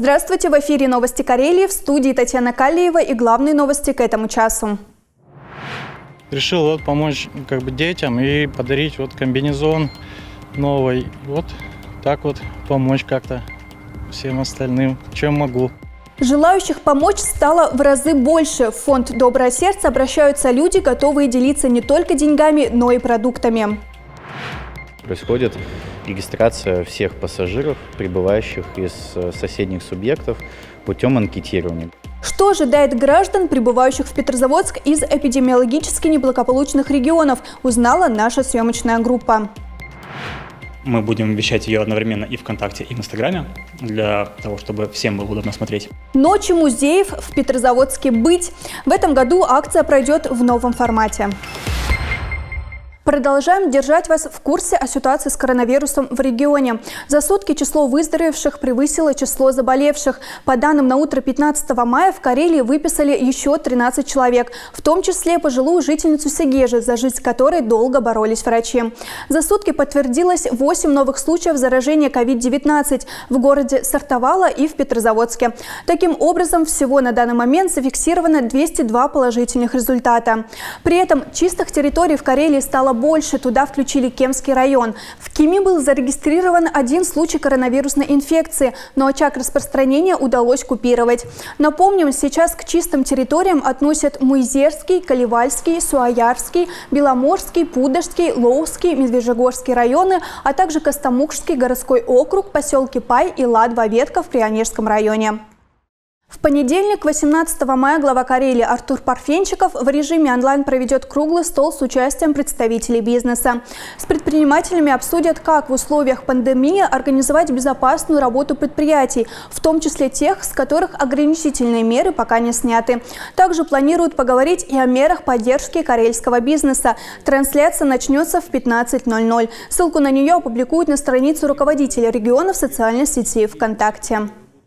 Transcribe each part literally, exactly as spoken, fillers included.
Здравствуйте, в эфире новости Карелии, в студии Татьяна Калиева и главные новости к этому часу. Решил вот помочь как бы детям и подарить вот комбинезон новый. Вот так вот помочь как-то всем остальным, чем могу. Желающих помочь стало в разы больше. В фонд «Доброе сердце» обращаются люди, готовые делиться не только деньгами, но и продуктами. Происходит регистрация всех пассажиров, прибывающих из соседних субъектов, путем анкетирования. Что ожидает граждан, прибывающих в Петрозаводск из эпидемиологически неблагополучных регионов, узнала наша съемочная группа. Мы будем вещать ее одновременно и ВКонтакте, и в Инстаграме, для того, чтобы всем было удобно смотреть. Ночи музеев в Петрозаводске быть. В этом году акция пройдет в новом формате. Продолжаем держать вас в курсе о ситуации с коронавирусом в регионе. За сутки число выздоровевших превысило число заболевших. По данным на утро пятнадцатого мая в Карелии выписали еще тринадцать человек, в том числе пожилую жительницу Сегежи, за жизнь которой долго боролись врачи. За сутки подтвердилось восемь новых случаев заражения ковид девятнадцать в городе Сартовало и в Петрозаводске. Таким образом, всего на данный момент зафиксировано двести два положительных результата. При этом чистых территорий в Карелии стало больше, туда включили Кемский район. В Кеми был зарегистрирован один случай коронавирусной инфекции, но очаг распространения удалось купировать. Напомним, сейчас к чистым территориям относят Муйзерский, Каливальский, Суаярский, Беломорский, Пудожский, Лоуский, Медвежьегорский районы, а также Костомукшский городской округ, поселки Пай и Ладва-Ветка в Прионежском районе. В понедельник, восемнадцатого мая, глава Карелии Артур Парфенчиков в режиме онлайн проведет круглый стол с участием представителей бизнеса. С предпринимателями обсудят, как в условиях пандемии организовать безопасную работу предприятий, в том числе тех, с которых ограничительные меры пока не сняты. Также планируют поговорить и о мерах поддержки карельского бизнеса. Трансляция начнется в пятнадцать ноль ноль. Ссылку на нее опубликуют на страницу руководителя региона в социальной сети ВКонтакте.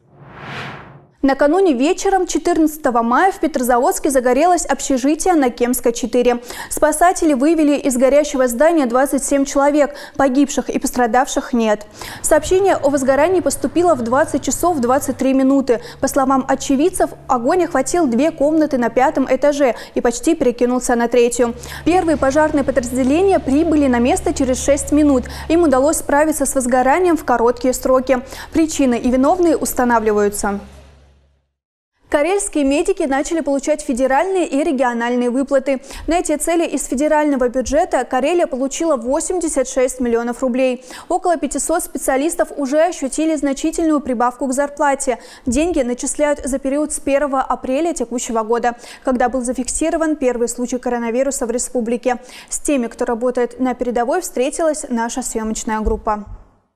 Накануне вечером четырнадцатого мая в Петрозаводске загорелось общежитие на Кемской четыре. Спасатели вывели из горящего здания двадцать семь человек, погибших и пострадавших нет. Сообщение о возгорании поступило в двадцать часов двадцать три минуты. По словам очевидцев, огонь охватил две комнаты на пятом этаже и почти перекинулся на третью. Первые пожарные подразделения прибыли на место через шесть минут. Им удалось справиться с возгоранием в короткие сроки. Причины и виновные устанавливаются. Карельские медики начали получать федеральные и региональные выплаты. На эти цели из федерального бюджета Карелия получила восемьдесят шесть миллионов рублей. Около пятисот специалистов уже ощутили значительную прибавку к зарплате. Деньги начисляют за период с первого апреля текущего года, когда был зафиксирован первый случай коронавируса в республике. С теми, кто работает на передовой, встретилась наша съемочная группа.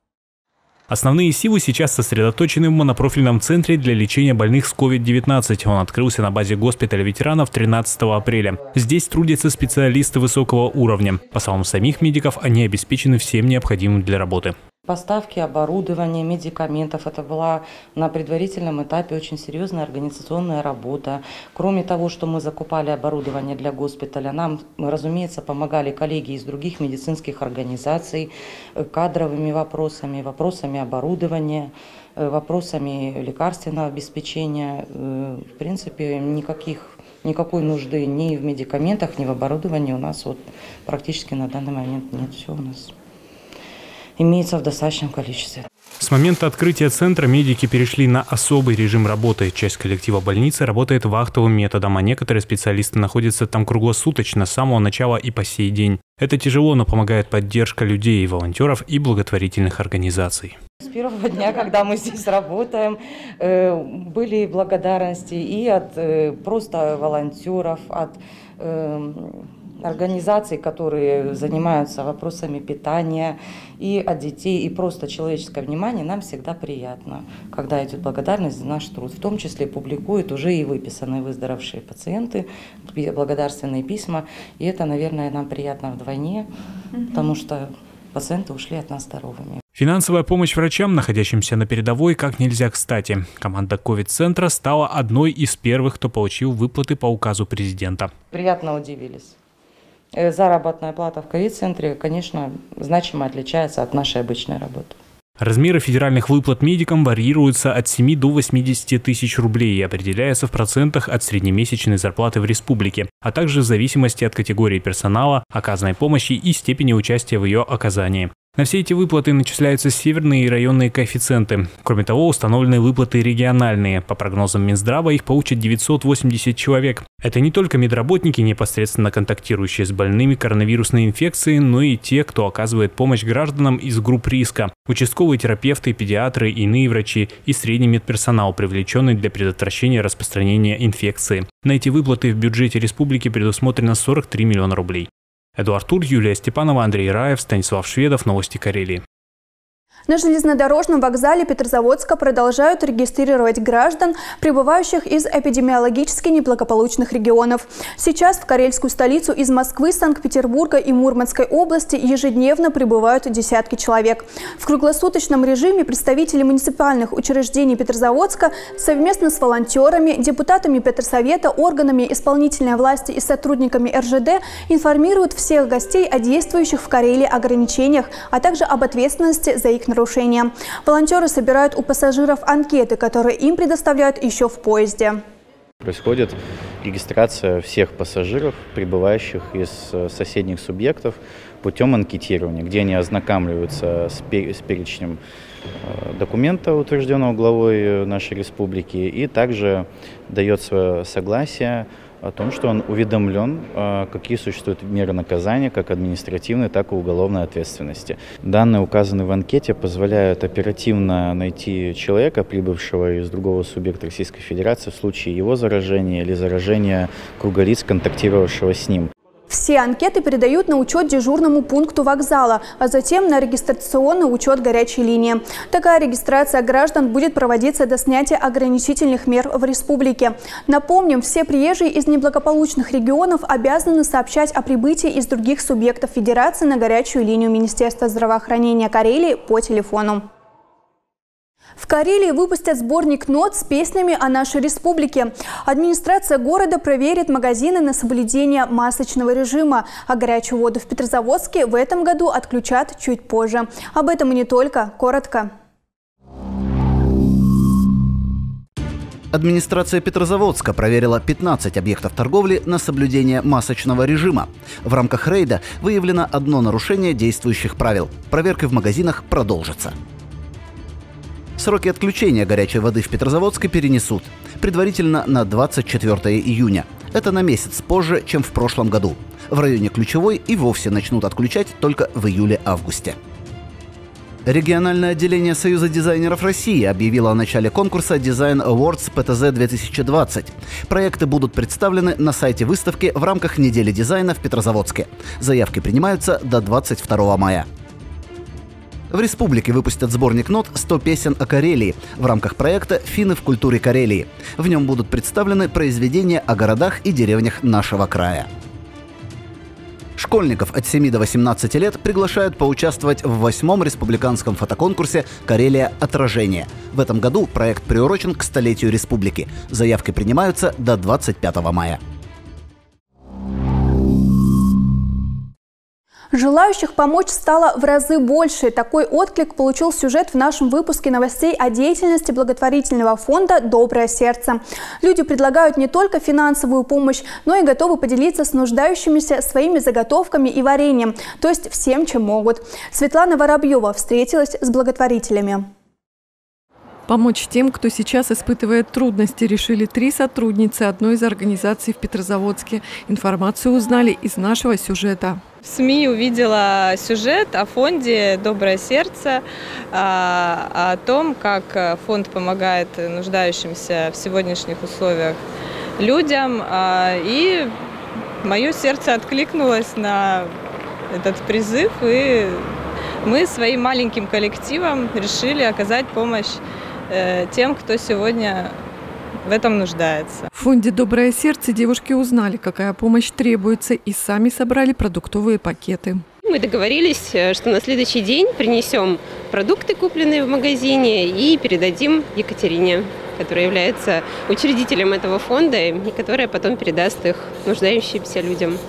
Основные силы сейчас сосредоточены в монопрофильном центре для лечения больных с ковид девятнадцать. Он открылся на базе госпиталя ветеранов тринадцатого апреля. Здесь трудятся специалисты высокого уровня. По словам самих медиков, они обеспечены всем необходимым для работы. Поставки оборудования, медикаментов – это была на предварительном этапе очень серьезная организационная работа. Кроме того, что мы закупали оборудование для госпиталя, нам, разумеется, помогали коллеги из других медицинских организаций кадровыми вопросами, вопросами оборудования, вопросами лекарственного обеспечения. В принципе, никаких Никакой нужды ни в медикаментах, ни в оборудовании у нас вот практически на данный момент нет. Все у нас имеется в достаточном количестве. С момента открытия центра медики перешли на особый режим работы. Часть коллектива больницы работает вахтовым методом, а некоторые специалисты находятся там круглосуточно с самого начала и по сей день. Это тяжело, но помогает поддержка людей, волонтеров и благотворительных организаций. С первого дня, когда мы здесь работаем, были благодарности и от просто волонтеров, от организаций, которые занимаются вопросами питания, и от детей, и просто человеческое внимание. Нам всегда приятно, когда идет благодарность за наш труд. В том числе публикуют уже и выписанные выздоровевшие пациенты, благодарственные письма. И это, наверное, нам приятно вдвойне, потому что пациенты ушли от нас здоровыми. Финансовая помощь врачам, находящимся на передовой, как нельзя кстати. Команда ковид-центра стала одной из первых, кто получил выплаты по указу президента. Приятно удивились. Заработная плата в ковид-центре, конечно, значимо отличается от нашей обычной работы. Размеры федеральных выплат медикам варьируются от семи до восьмидесяти тысяч рублей и определяются в процентах от среднемесячной зарплаты в республике, а также в зависимости от категории персонала, оказанной помощи и степени участия в ее оказании. На все эти выплаты начисляются северные и районные коэффициенты. Кроме того, установлены выплаты региональные. По прогнозам Минздрава, их получат девятьсот восемьдесят человек. Это не только медработники, непосредственно контактирующие с больными коронавирусной инфекцией, но и те, кто оказывает помощь гражданам из групп риска. Участковые терапевты, педиатры, иные врачи и средний медперсонал, привлеченный для предотвращения распространения инфекции. На эти выплаты в бюджете республики предусмотрено сорок три миллиона рублей. Эдуард Тур, Юлия Степанова, Андрей Раев, Станислав Шведов. Новости Карелии. На железнодорожном вокзале Петрозаводска продолжают регистрировать граждан, прибывающих из эпидемиологически неблагополучных регионов. Сейчас в карельскую столицу из Москвы, Санкт-Петербурга и Мурманской области ежедневно прибывают десятки человек. В круглосуточном режиме представители муниципальных учреждений Петрозаводска совместно с волонтерами, депутатами Петрсовета, органами исполнительной власти и сотрудниками эр жэ дэ информируют всех гостей о действующих в Карелии ограничениях, а также об ответственности за их нарушения. Волонтеры собирают у пассажиров анкеты, которые им предоставляют еще в поезде. Происходит регистрация всех пассажиров, прибывающих из соседних субъектов, путем анкетирования, где они ознакомливаются с перечнем документа, утвержденного главой нашей республики, и также дает свое согласие о том, что он уведомлен, какие существуют меры наказания, как административной, так и уголовной ответственности. Данные, указанные в анкете, позволяют оперативно найти человека, прибывшего из другого субъекта Российской Федерации, в случае его заражения или заражения круга лиц, контактировавшего с ним. Все анкеты передают на учет дежурному пункту вокзала, а затем на регистрационный учет горячей линии. Такая регистрация граждан будет проводиться до снятия ограничительных мер в республике. Напомним, все приезжие из неблагополучных регионов обязаны сообщать о прибытии из других субъектов Федерации на горячую линию Министерства здравоохранения Карелии по телефону. В Карелии выпустят сборник нот с песнями о нашей республике. Администрация города проверит магазины на соблюдение масочного режима, а горячую воду в Петрозаводске в этом году отключат чуть позже. Об этом и не только. Коротко. Администрация Петрозаводска проверила пятнадцать объектов торговли на соблюдение масочного режима. В рамках рейда выявлено одно нарушение действующих правил. Проверка в магазинах продолжится. Сроки отключения горячей воды в Петрозаводске перенесут. Предварительно на двадцать четвёртое июня. Это на месяц позже, чем в прошлом году. В районе Ключевой и вовсе начнут отключать только в июле-августе. Региональное отделение Союза дизайнеров России объявило о начале конкурса Design Awards пэ тэ зэ две тысячи двадцать. Проекты будут представлены на сайте выставки в рамках недели дизайна в Петрозаводске. Заявки принимаются до двадцать второго мая. В республике выпустят сборник нот «сто песен о Карелии» в рамках проекта «Финны в культуре Карелии». В нем будут представлены произведения о городах и деревнях нашего края. Школьников от семи до восемнадцати лет приглашают поучаствовать в восьмом республиканском фотоконкурсе «Карелия. Отражение». В этом году проект приурочен к столетию республики. Заявки принимаются до двадцать пятого мая. Желающих помочь стало в разы больше. Такой отклик получил сюжет в нашем выпуске новостей о деятельности благотворительного фонда «Доброе сердце». Люди предлагают не только финансовую помощь, но и готовы поделиться с нуждающимися своими заготовками и вареньем, то есть всем, чем могут. Светлана Воробьева встретилась с благотворителями. Помочь тем, кто сейчас испытывает трудности, решили три сотрудницы одной из организаций в Петрозаводске. Информацию узнали из нашего сюжета. В СМИ увидела сюжет о фонде «Доброе сердце», о том, как фонд помогает нуждающимся в сегодняшних условиях людям. И мое сердце откликнулось на этот призыв, и мы своим маленьким коллективом решили оказать помощь тем, кто сегодня в этом нуждается. В фонде «Доброе сердце» девушки узнали, какая помощь требуется, и сами собрали продуктовые пакеты. Мы договорились, что на следующий день принесем продукты, купленные в магазине, и передадим Екатерине, которая является учредителем этого фонда и которая потом передаст их нуждающимся людям. В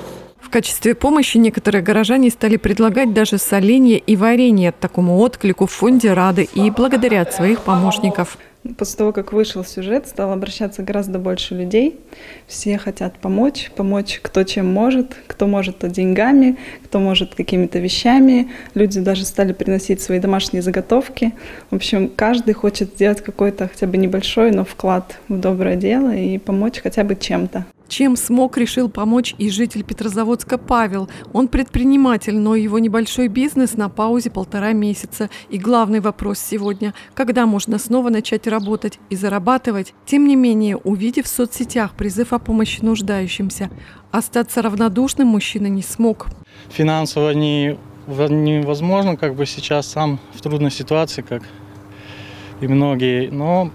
В качестве помощи некоторые горожане стали предлагать даже соленье и варенье. Такому отклику в фонде рады и благодарят своих помощников. После того, как вышел сюжет, стало обращаться гораздо больше людей. Все хотят помочь, помочь кто чем может, кто может то деньгами, кто может какими-то вещами. Люди даже стали приносить свои домашние заготовки. В общем, каждый хочет сделать какой-то хотя бы небольшой, но вклад в доброе дело и помочь хотя бы чем-то. Чем смог, решил помочь и житель Петрозаводска Павел. Он предприниматель, но его небольшой бизнес на паузе полтора месяца. И главный вопрос сегодня – когда можно снова начать работать и зарабатывать? Тем не менее, увидев в соцсетях призыв о помощи нуждающимся, остаться равнодушным мужчина не смог. Финансово не, невозможно, как бы сейчас сам в трудной ситуации, как и многие, но...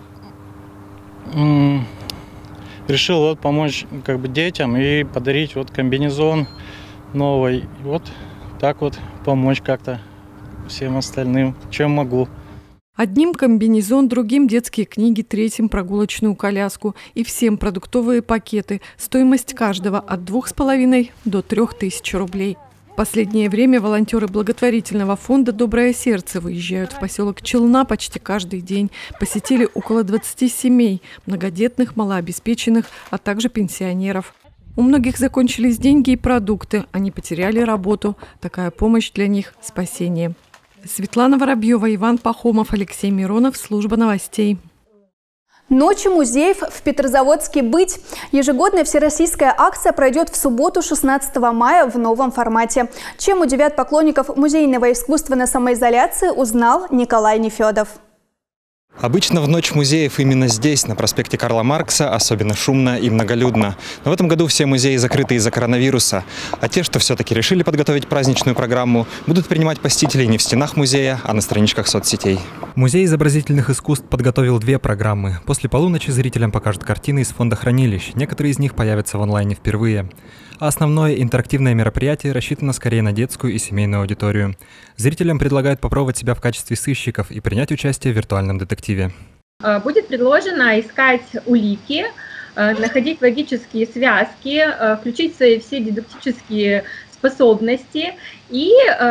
М- решил вот помочь как бы детям и подарить вот комбинезон новый. Вот так вот помочь как-то всем остальным, чем могу. Одним комбинезон, другим детские книги, третьим прогулочную коляску и всем продуктовые пакеты. Стоимость каждого от двух с половиной до трех тысяч рублей. В последнее время волонтеры благотворительного фонда «Доброе сердце» выезжают в поселок Челна почти каждый день. Посетили около двадцати семей, многодетных, малообеспеченных, а также пенсионеров. У многих закончились деньги и продукты, они потеряли работу. Такая помощь для них – спасение. Светлана Воробьева, Иван Пахомов, Алексей Миронов, служба новостей. Ночи музеев в Петрозаводске «Быть». Ежегодная всероссийская акция пройдет в субботу шестнадцатого мая в новом формате. Чем удивят поклонников музейного искусства на самоизоляции, узнал Николай Нефедов. Обычно в ночь музеев именно здесь, на проспекте Карла Маркса, особенно шумно и многолюдно. Но в этом году все музеи закрыты из-за коронавируса. А те, что все-таки решили подготовить праздничную программу, будут принимать посетителей не в стенах музея, а на страничках соцсетей. Музей изобразительных искусств подготовил две программы. После полуночи зрителям покажут картины из фонда хранилищ. Некоторые из них появятся в онлайне впервые. А основное интерактивное мероприятие рассчитано скорее на детскую и семейную аудиторию. Зрителям предлагают попробовать себя в качестве сыщиков и принять участие в виртуальном детективе. Будет предложено искать улики, находить логические связки, включить свои все дидактические способности и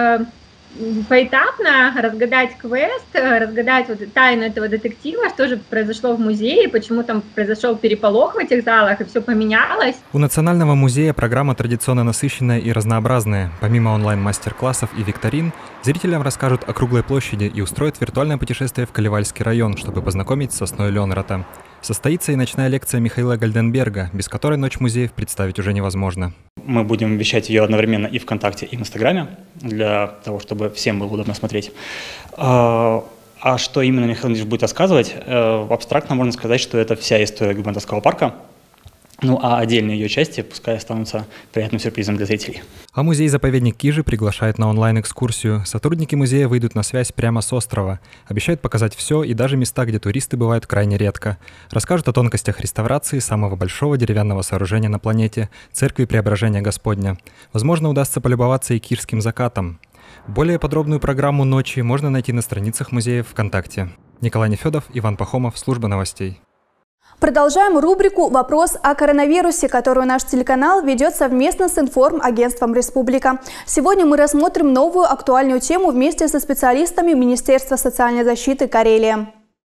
поэтапно разгадать квест, разгадать вот тайну этого детектива, что же произошло в музее, почему там произошел переполох в этих залах и все поменялось. У Национального музея программа традиционно насыщенная и разнообразная. Помимо онлайн-мастер-классов и викторин, зрителям расскажут о круглой площади и устроят виртуальное путешествие в Калевальский район, чтобы познакомить с сосной Ленрата. Состоится и ночная лекция Михаила Гальденберга, без которой ночь музеев представить уже невозможно. Мы будем вещать ее одновременно и ВКонтакте, и в Инстаграме, для того, чтобы всем было удобно смотреть. А что именно Михаил Ильич будет рассказывать? Абстрактно можно сказать, что это вся история Губернатовского парка. Ну а отдельные ее части пускай останутся приятным сюрпризом для зрителей. А музей-заповедник Кижи приглашает на онлайн-экскурсию. Сотрудники музея выйдут на связь прямо с острова. Обещают показать все и даже места, где туристы бывают крайне редко. Расскажут о тонкостях реставрации самого большого деревянного сооружения на планете – церкви Преображения Господня. Возможно, удастся полюбоваться и кирским закатом. Более подробную программу ночи можно найти на страницах музея ВКонтакте. Николай Нефедов, Иван Пахомов, служба новостей. Продолжаем рубрику «Вопрос о коронавирусе», которую наш телеканал ведет совместно с информагентством «Республика». Сегодня мы рассмотрим новую актуальную тему вместе со специалистами Министерства социальной защиты Карелии.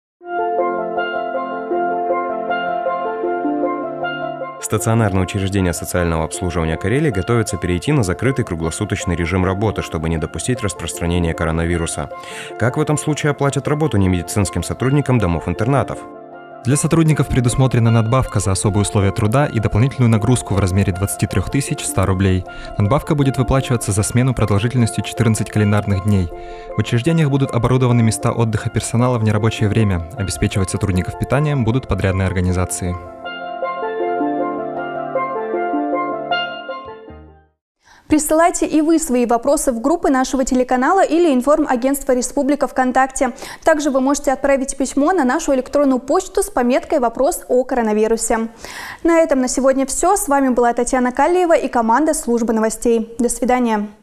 Стационарные учреждения социального обслуживания Карелии готовятся перейти на закрытый круглосуточный режим работы, чтобы не допустить распространения коронавируса. Как в этом случае оплатят работу немедицинским сотрудникам домов-интернатов? Для сотрудников предусмотрена надбавка за особые условия труда и дополнительную нагрузку в размере двадцати трёх тысяч ста рублей. Надбавка будет выплачиваться за смену продолжительностью четырнадцать календарных дней. В учреждениях будут оборудованы места отдыха персонала в нерабочее время. Обеспечивать сотрудников питанием будут подрядные организации. Присылайте и вы свои вопросы в группы нашего телеканала или информагентства «Республика» ВКонтакте. Также вы можете отправить письмо на нашу электронную почту с пометкой «Вопрос о коронавирусе». На этом на сегодня все. С вами была Татьяна Калиева и команда службы новостей. До свидания.